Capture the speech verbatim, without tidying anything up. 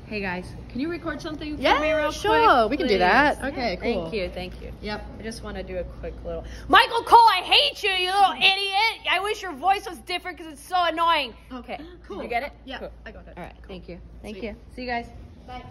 Hey guys, can you record something for Yeah, me real sure. quick? We can do please? that. Okay, Yeah, cool. Thank you, thank you. Yep. I just want to do a quick little. Michael Cole, I hate you, you little idiot. I wish your voice was different because it's so annoying. Okay, Cool. Did you get it? Yeah, Cool. I got it. All right, thank you. Thank Sweet. you. See you guys. Bye.